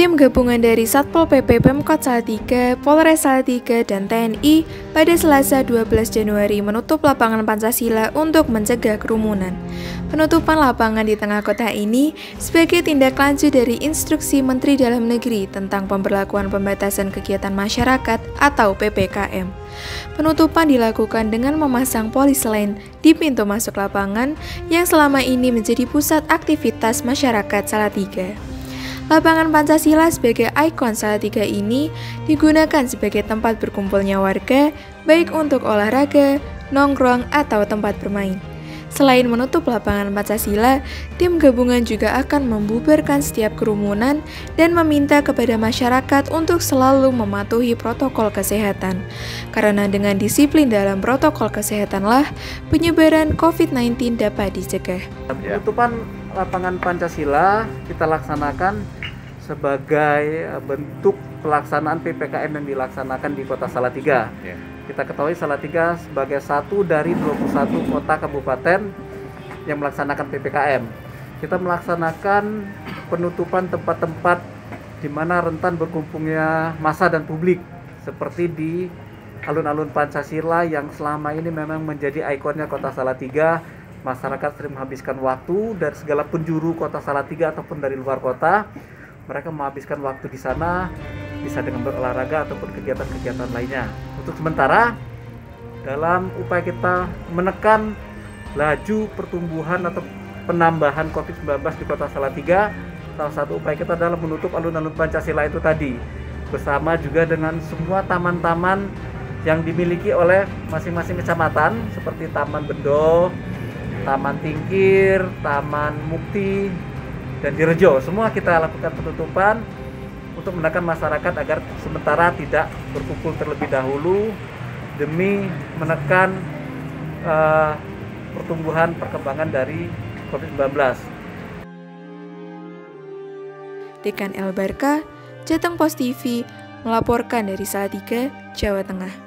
Tim gabungan dari Satpol PP Pemkot Salatiga, Polres Salatiga, dan TNI pada Selasa 12 Januari menutup lapangan Pancasila untuk mencegah kerumunan. Penutupan lapangan di tengah kota ini sebagai tindak lanjut dari instruksi Menteri Dalam Negeri tentang pemberlakuan pembatasan kegiatan masyarakat atau PPKM. Penutupan dilakukan dengan memasang polis lain di pintu masuk lapangan yang selama ini menjadi pusat aktivitas masyarakat Salatiga. Lapangan Pancasila sebagai ikon Salatiga ini digunakan sebagai tempat berkumpulnya warga, baik untuk olahraga, nongkrong, atau tempat bermain. Selain menutup lapangan Pancasila, tim gabungan juga akan membubarkan setiap kerumunan dan meminta kepada masyarakat untuk selalu mematuhi protokol kesehatan. Karena dengan disiplin dalam protokol kesehatanlah penyebaran COVID-19 dapat dicegah. Penutupan lapangan Pancasila kita laksanakan sebagai bentuk pelaksanaan PPKM yang dilaksanakan di Kota Salatiga. Kita ketahui Salatiga sebagai satu dari 21 kota kabupaten yang melaksanakan PPKM. Kita melaksanakan penutupan tempat-tempat di mana rentan berkumpulnya massa dan publik, seperti di alun-alun Pancasila yang selama ini memang menjadi ikonnya Kota Salatiga. Masyarakat sering menghabiskan waktu dari segala penjuru Kota Salatiga ataupun dari luar kota. Mereka menghabiskan waktu di sana, bisa dengan berolahraga ataupun kegiatan-kegiatan lainnya. Untuk sementara, dalam upaya kita menekan laju pertumbuhan atau penambahan COVID-19 di Kota Salatiga, salah satu upaya kita adalah menutup alun-alun Pancasila itu tadi, bersama juga dengan semua taman-taman yang dimiliki oleh masing-masing kecamatan, seperti Taman Bendo, Taman Tingkir, Taman Mukti, dan Direjo. Semua kita lakukan penutupan untuk menekan masyarakat agar sementara tidak berkumpul terlebih dahulu demi menekan pertumbuhan perkembangan dari COVID-19. Dekan El Barka, Jateng Post TV, melaporkan dari Salatiga, Jawa Tengah.